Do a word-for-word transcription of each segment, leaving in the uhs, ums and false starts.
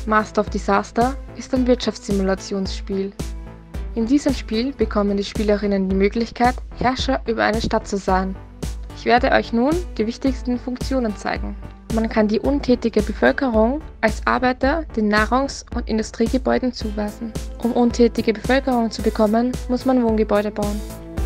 Master of Disaster ist ein Wirtschaftssimulationsspiel. In diesem Spiel bekommen die Spielerinnen die Möglichkeit, Herrscher über eine Stadt zu sein. Ich werde euch nun die wichtigsten Funktionen zeigen. Man kann die untätige Bevölkerung als Arbeiter den Nahrungs- und Industriegebäuden zuweisen. Um untätige Bevölkerung zu bekommen, muss man Wohngebäude bauen.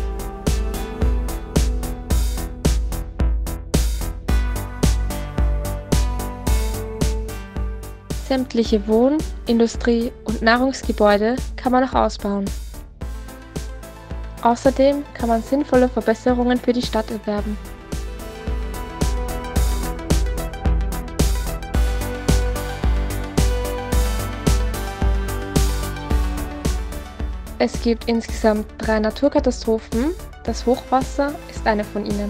Sämtliche Wohn-, Industrie- und Nahrungsgebäude kann man noch ausbauen. Außerdem kann man sinnvolle Verbesserungen für die Stadt erwerben. Es gibt insgesamt drei Naturkatastrophen. Das Hochwasser ist eine von ihnen.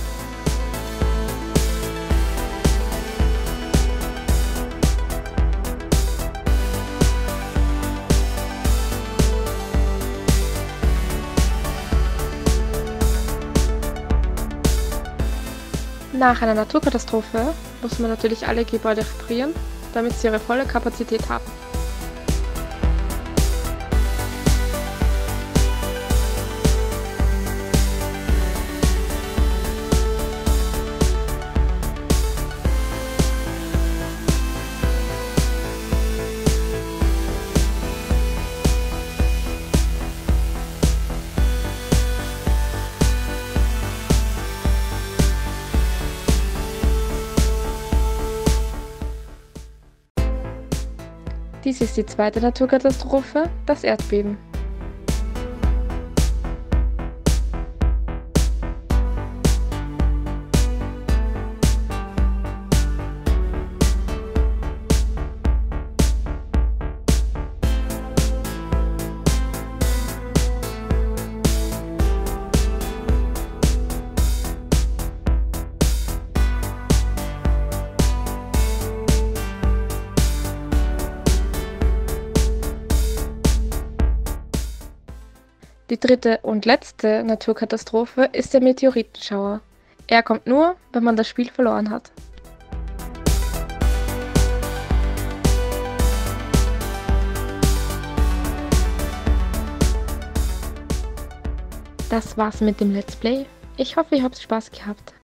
Nach einer Naturkatastrophe muss man natürlich alle Gebäude reparieren, damit sie ihre volle Kapazität haben. Dies ist die zweite Naturkatastrophe, das Erdbeben. Die dritte und letzte Naturkatastrophe ist der Meteoritenschauer. Er kommt nur, wenn man das Spiel verloren hat. Das war's mit dem Let's Play. Ich hoffe, ihr habt Spaß gehabt.